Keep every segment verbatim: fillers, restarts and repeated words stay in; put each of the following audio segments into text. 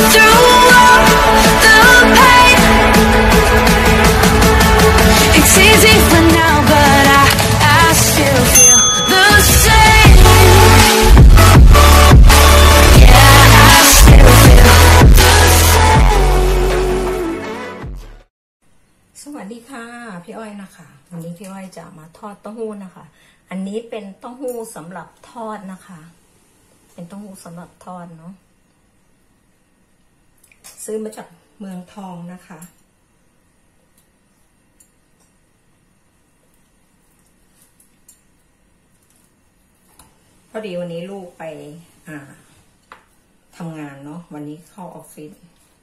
through all the pain. It's easy for now, but I, I still feel the same. Yeah, I still feel the same. สวัสดีค่ะพี่อ้อยนะคะวันนี้พี่อ้อยจะมาทอดเต้าหู้นะคะอันนี้เป็นเต้าหู้สำหรับทอดนะคะเป็นเต้าหู้สำหรับทอดเนาะซื้อมาจากเมืองทองนะคะพอดีวันนี้ลูกไปอ่าทำงานเนาะวันนี้เข้าออฟฟิศ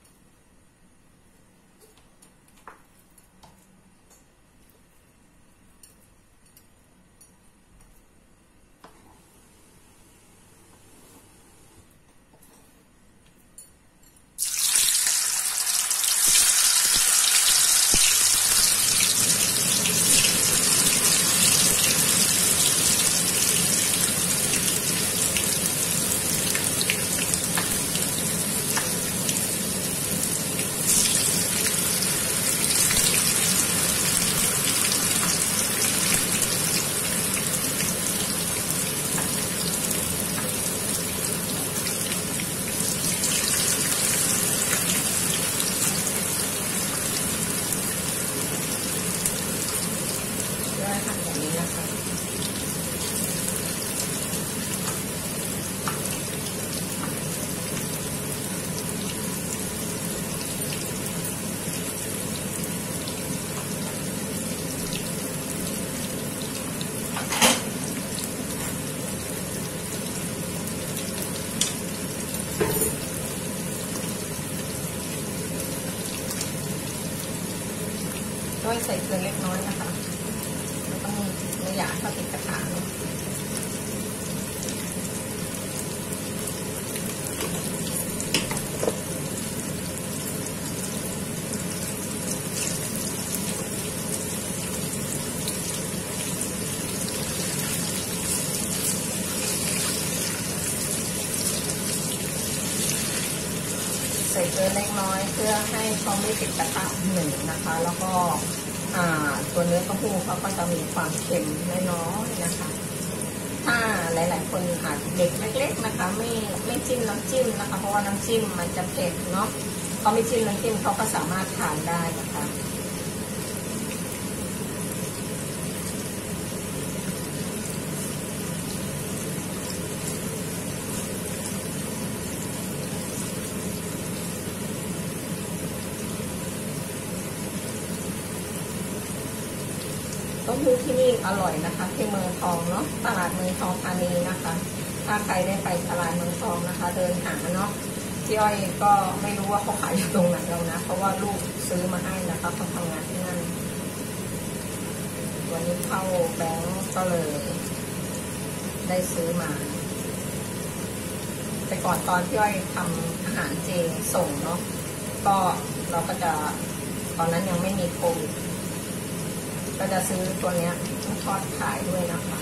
ด้วยใส่เกลือเล็กน้อยนะคะไม่ต้องไม่อยากเข้าติดกระทะใส่เกลือเล็กน้อยเพื่อให้เขาไม่ติดกระทะหนึ่งนะคะแล้วก็ตัวเนื้อเต้าหู้เขาก็จะมีความเค็มน้อยๆนะคะถ้าหลายๆคนอาจเด็กเล็กๆนะคะไม่ไม่จิ้มน้ำจิ้มนะคะเพราะว่าน้ำจิ้มมันจะเผ็ดเนาะเขาไม่จิ้มน้ำจิ้มเขาก็สามารถทานได้นะคะเต้าหู้ที่นี่อร่อยนะคะที่เมืองทองเนาะตลาดเมืองทองธานีนะคะถ้าใครได้ไปตลาดเมืองทองนะคะเดินหาเนาะพี่อ้อยก็ไม่รู้ว่าเขาขายอยู่ตรงไหนแล้วนะเพราะว่าลูกซื้อมาให้นะคะเขาทำงานที่นั่นวันนี้เข้าแบงก์ก็เลยได้ซื้อมาแต่ก่อนตอนพี่อ้อยทำอาหารเจส่งเนาะก็เราก็จะตอนนั้นยังไม่มีโควิดก็จะซื้อตัวเนี้ยมาทอดขายด้วยนะคะ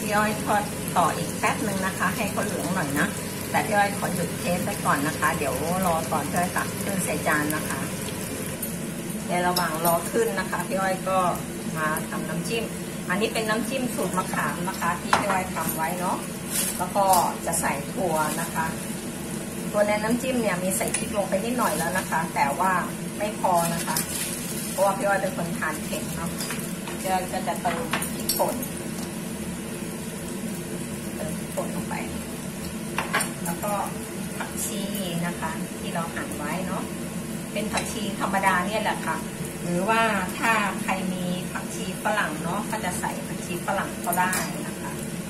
พี่อ้อยทอดต่ออีกแป๊บนึงนะคะ ให้เขาเหลืองหน่อยนะแต่พี่อ้อยขอหยุดเทสไว้ก่อนนะคะ เดี๋ยวรอก่อนพี่อ้อยตักขึ้นใส่จานนะคะในระหว่างรอขึ้นนะคะพี่อ้อยก็มาทำน้ำจิ้มอันนี้เป็นน้ำจิ้มสูตรมะขามนะคะที่พี่อ้อยทำไว้เนาะแล้วก็จะใส่ถั่วนะคะตัวในน้ำจิ้มเนี่ยมีใส่พริกลงไปนิดหน่อยแล้วนะคะแต่ว่าไม่พอนะคะเพราะว่าพี่อ้อยเป็นคนทานเผ็ดเนาะพี่อ้อยก็จะเติมพริกป่นเติมพริกป่นลงไปแล้วก็ผักชีนะคะที่เราหั่นไว้เนาะเป็นผักชีธรรมดาเนี่ยแหละค่ะหรือว่าถ้าใครมีผักชีฝรั่งเนาะก็จะใส่ผักชีฝรั่งก็ได้นะคะ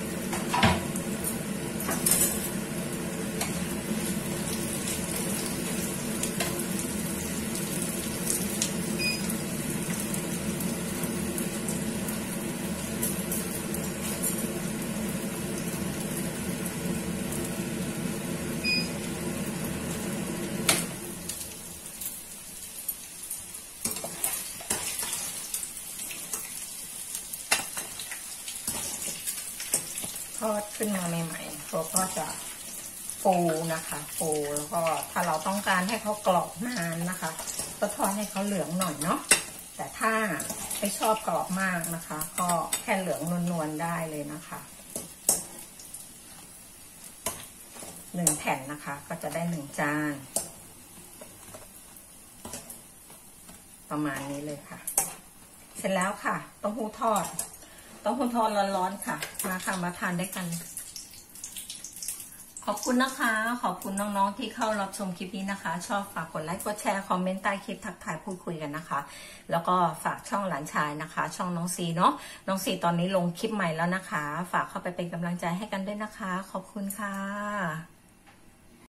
ทอดขึ้นมาใหม่ๆตัวก็จะฟูนะคะฟูแล้วก็ถ้าเราต้องการให้เขากรอบนานนะคะก็ทอดให้เขาเหลืองหน่อยเนาะแต่ถ้าไม่ชอบกรอบมากนะคะก็แค่เหลืองนวลๆได้เลยนะคะหนึ่งแผ่นนะคะก็จะได้หนึ่งจานประมาณนี้เลยค่ะเสร็จแล้วค่ะเต้าหู้ทอดเต้าหู้ทอดร้อนๆค่ะมาค่ะมาทานด้วยกันขอบคุณนะคะขอบคุณน้องๆที่เข้ารับชมคลิปนี้นะคะชอบฝากกดไลค์กดแชร์คอมเมนต์ใต้คลิปทักทายพูดคุยกันนะคะแล้วก็ฝากช่องหลานชายนะคะช่องน้องซีเนาะน้องซีตอนนี้ลงคลิปใหม่แล้วนะคะฝากเข้าไปเป็นกำลังใจให้กันด้วยนะคะขอบคุณค่ะ